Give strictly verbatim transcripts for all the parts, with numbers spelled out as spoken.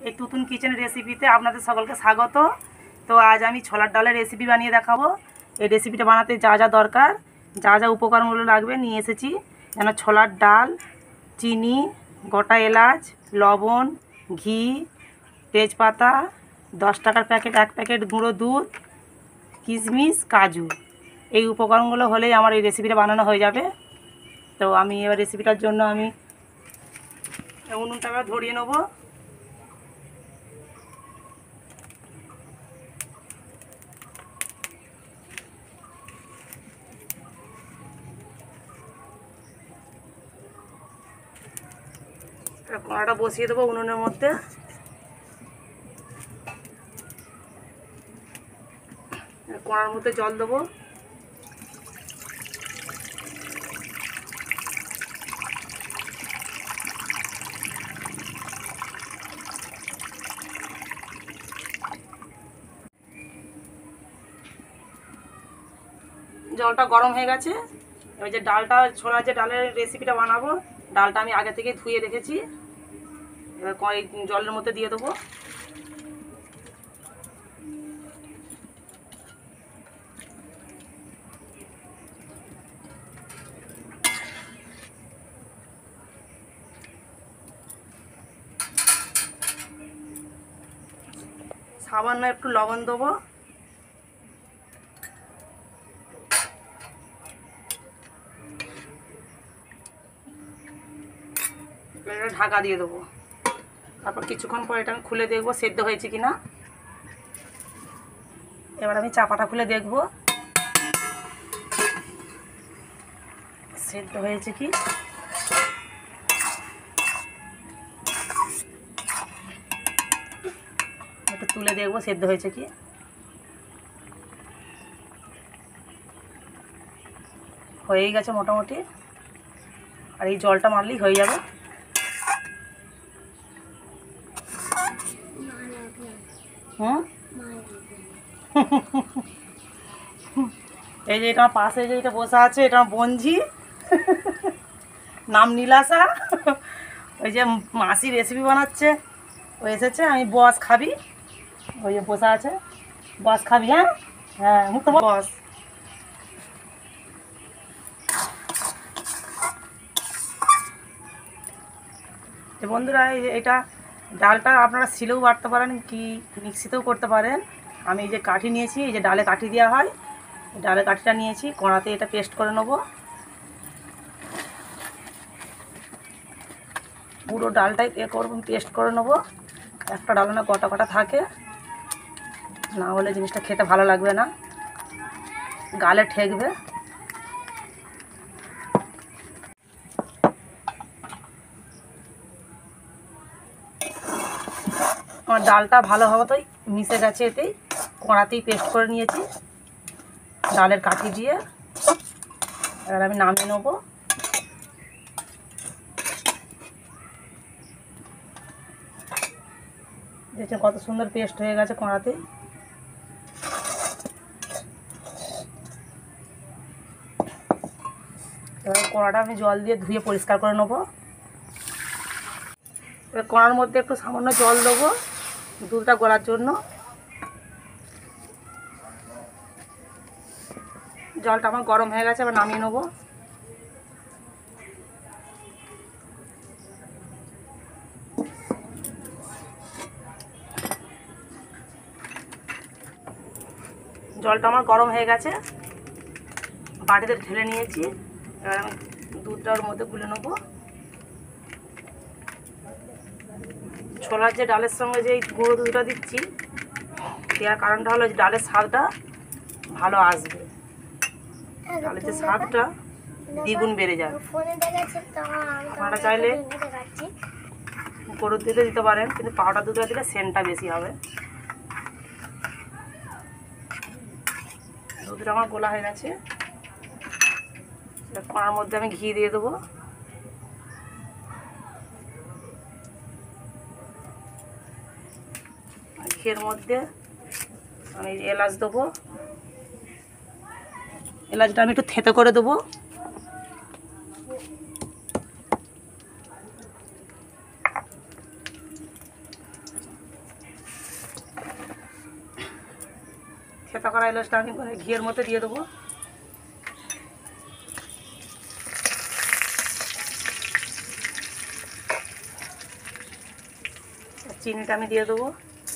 এই তুতুন কিচেন রেসিপিতে আপনাদের সকলকে স্বাগত। তো আজ আমি ছোলার ডালের রেসিপি বানিয়ে দেখাবো। এই রেসিপিটা বানাতে যা যা দরকার, যা যা উপকরণগুলো লাগবে নিয়ে এসেছি। যেন ছোলার ডাল, চিনি, গোটা এলাচ, লবণ, ঘি, তেজপাতা, দশ টাকার প্যাকেট এক প্যাকেট গুঁড়ো দুধ, কিশমিশ, কাজু। এই উপকরণগুলো হলেই আমার এই রেসিপিটা বানানো হয়ে যাবে। তো আমি এবার রেসিপিটার জন্য আমি উনুনটা ধরিয়ে নেব। কড়াটা বসিয়ে দেবো উনুনের মধ্যে। কড়ার মধ্যে জল দেবো। জলটা গরম হয়ে গেছে। এবার যে ডালটা, ছোলার যে ডালের রেসিপিটা বানাবো, ডালটা আমি আগে থেকে ধুয়ে রেখেছি। এবার কয়েক জলের মধ্যে দিয়ে দেবো। সামান্য একটু লবণ দেবো। ঢাকা দিয়ে দেবো। তারপর কিছুক্ষণ পর এটা আমি খুলে দেখবো সেদ্ধ হয়েছে কিনা। এবার আমি চাপাটা খুলে দেখবো সেদ্ধ হয়েছে কি। একটু তুলে দেখবো সেদ্ধ হয়েছে কি। হয়েই গেছে মোটামুটি। আর এই জলটা মারলেই হয়ে যাবে। হুম এই যে এটা পাশে যে এটা বসা আছে, এটা বঞ্জি, নাম নীলাশা। ওই যে মাসি রেসিপি বানাচ্ছে, ও এসেছে। আমি বস খাবি, ওই যে বসা আছে। বস খাবি? হ্যাঁ হ্যাঁ মুখ তো বস। বন্ধুরা, এটা ডালটা আপনারা শিলেও বাটতে পারেন, কি মিক্সিতেও করতে পারেন। আমি এই যে কাঠি নিয়েছি, এই যে ডালে কাঠি দেওয়া হয়, ডালে কাঠিটা নিয়েছি। কড়াতে এটা পেস্ট করে নেব। পুরো ডালটাই এ করব, পেস্ট করে নেব। একটা ডাল না কটা কটা থাকে, না হলে জিনিসটা খেতে ভালো লাগবে না, গালে ঠেকবে। আমার ডালটা ভালোভাবেই মিশে গেছে, এতেই কড়াতেই পেস্ট করে নিয়েছি ডালের কাঠি দিয়ে। এবার আমি নামিয়ে নেবো। দেখছেন কত সুন্দর পেস্ট হয়ে গেছে কড়াতে। এবার কড়াটা আমি জল দিয়ে ধুয়ে পরিষ্কার করে নেবো। এবার কড়ার মধ্যে একটু সামান্য জল দেবো দুধটা গলার জন্য। জলটা আমার গরম হয়ে গেছে, এবার নামিয়ে নেবো। জলটা আমার গরম হয়ে গেছে, বাটিতে ঢেলে নিয়েছি। এবার আমি দুধটা ওর মধ্যে গুলে নেবো। ছোলার যে ডালের সঙ্গে যে গুঁড়ো দুধটা দিচ্ছি, দেওয়ার কারণটা হলো যে ডালের স্বাদটা ভালো আসবে, ডালের যে স্বাদটা দ্বিগুণ বেড়ে যাবে। আপনারা চাইলে গরুর দুধে দিতে পারেন, কিন্তু পাউডার দুধটা দিলে সেন্টটা বেশি হবে। দুধটা আমার গোলা হয়ে গেছে। কড়ার মধ্যে আমি ঘি দিয়ে দেবো। ঘিয়ের মধ্যে আমি এলাচ দেবো। এলাচটা আমি একটু থেতো করে দেবো। ভর্তা করা এলাচটা আমি মানে ঘিয়ের মধ্যে দিয়ে দেবো। চিনিটা আমি দিয়ে দেবো।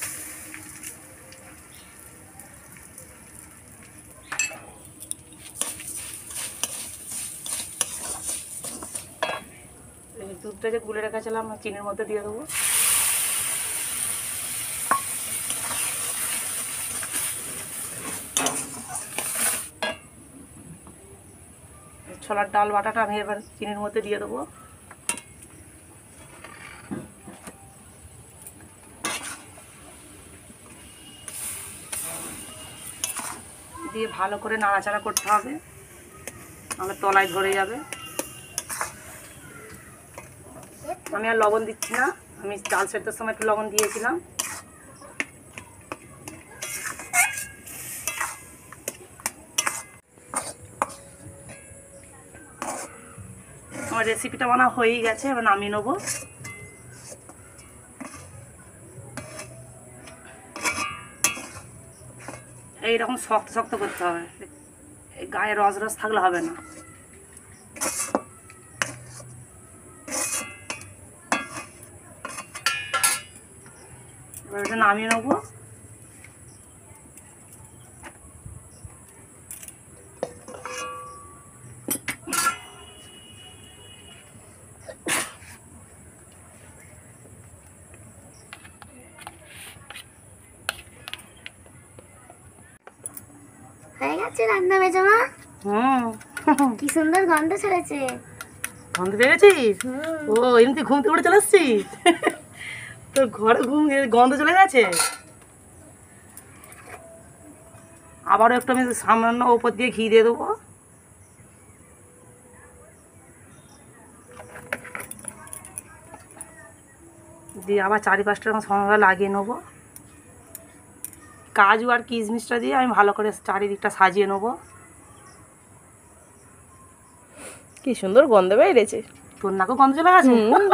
দুধটা যে গুলে রেখেছিলাম চিনির মধ্যে দিয়ে দেবো। ছোলার ডাল বাটাটা আমি এবার চিনির মধ্যে দিয়ে দেবো। দিয়ে ভালো করে নাড়াচাড়া করতে হবে, নাহলে তলায় ধরে যাবে। আমি আর লবণ দিচ্ছি না, আমি ডাল সেদ্ধর সময় একটু লবণ দিয়েছিলাম। আমার রেসিপিটা বানা হয়েই গেছে, এবার নামিয়ে নেবো। এইরকম শক্ত শক্ত করতে হবে, গায়ে রস রস থাকলে হবে না। এবার এটা নামিয়ে নেবো। হয়ে গেছে রান্না বেজমা? হুম, কি সুন্দর গন্ধ ছড়েছে। গন্ধ পেয়েছিস? ও এমনি ঘুম থেকে উঠে চলে আসছিস? তোর ঘরে ঘুম গন্ধ চলে গেছে। আবারও একটু আমি সামান্য ওপর দিয়ে ঘি দিয়ে দেবো। দিয়ে আবার চারিপাশটা এরকম সমানভাবে লাগিয়ে নেবো। কাজু আর কিশমিশটা দিয়ে আমি ভালো করে চারিদিকটা সাজিয়ে নেবো। কি সুন্দর গন্ধ বেরিয়েছে। তোর নাকেও গন্ধ চলে গেছে?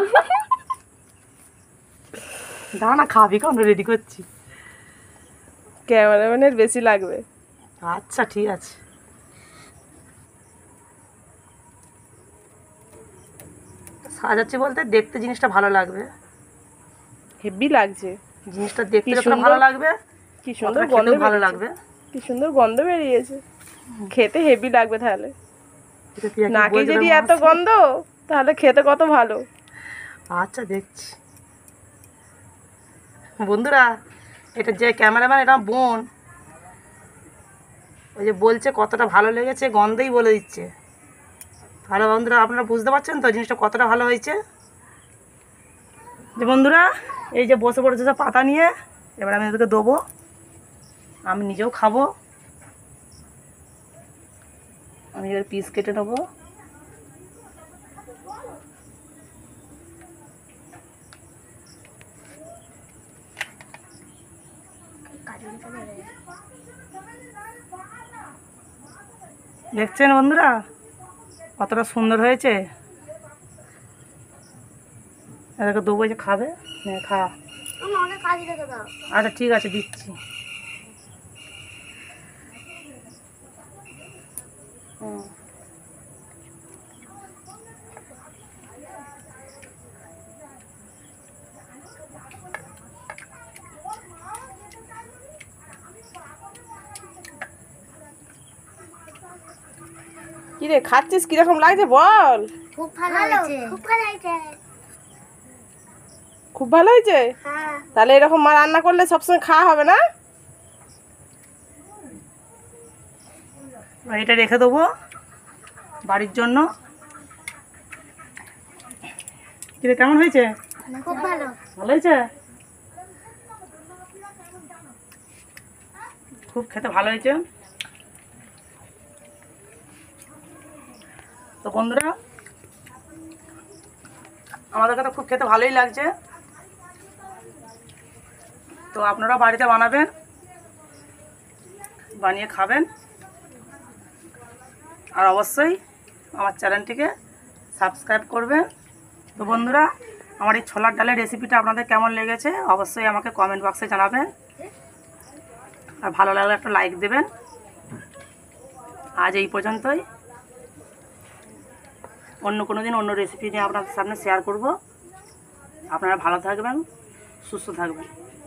দাঁড়া না, খাবি কেন? রেডি করছি। ক্যামেরাম্যানের বেশি লাগবে। আচ্ছা ঠিক আছে। সাজাচ্ছি বলতে দেখতে জিনিসটা ভালো লাগবে। হেভি লাগছে জিনিসটা দেখতে কি যতটা সুন্দর- ভালো লাগবে, কি সুন্দর ততটা গন্ধ খেতেও ভালো বেরিয়েছে। লাগবে। কি সুন্দর গন্ধ বেরিয়েছে, খেতে হেভি লাগবে। তাহলে এটা তুই একটু নাকে বলতে যদি পারবি এত না? গন্ধ, তাহলে খেতে কত ভালো। আচ্ছা দেখছি। বন্ধুরা, এটা যে ক্যামেরাম্যান, এটা আমার বোন। ওই যে বলছে কতটা ভালো লেগেছে, গন্ধই বলে দিচ্ছে। ভালো বন্ধুরা, আপনারা বুঝতে পারছেন তো জিনিসটা কতটা ভালো হয়েছে? যে বন্ধুরা, এই যে বসে পড়েছে সব পাতা নিয়ে, এবার আমি এদেরকে দেবো, আমি নিজেও খাবো। আমি এবার পিস কেটে নেবো। দেখছেন বন্ধুরা কতটা সুন্দর হয়েছে? এদেরকে দেবো, যে খাবে, নে খা। অনেক কাজ রেখে দাও। আচ্ছা ঠিক আছে, দিচ্ছি। হুম, কি রে খাচ্ছিস, কিরকম লাগছে বল? খুব ভালো হয়েছে। খুব ভালো হয়েছে। খুব ভালো হয়েছে? হ্যাঁ। তাহলে এরকম মা রান্না করলে সবসময় খাওয়া হবে না? এটা রেখে দেবো বাড়ির জন্য। কি রে, কেমন হয়েছে? খুব ভালো। ভালো হয়েছে? খুব খেতে ভালো হয়েছে। তো বন্ধুরা, আমাদেরকে তো খুব খেতে ভালোই লাগছে। তো আপনারা বাড়িতে বানাবেন, বানিয়ে খাবেন। আর অবশ্যই আমার চ্যানেলটিকে সাবস্ক্রাইব করবেন। তো বন্ধুরা, আমার এই ছোলার ডালের রেসিপিটা আপনাদের কেমন লেগেছে অবশ্যই আমাকে কমেন্ট বক্সে জানাবেন। আর ভালো লাগলে একটা লাইক দেবেন। আজ এই পর্যন্তই, অন্য কোনো দিন অন্য রেসিপি নিয়ে আপনাদের সামনে শেয়ার করব। আপনারা ভালো থাকবেন, সুস্থ থাকবেন।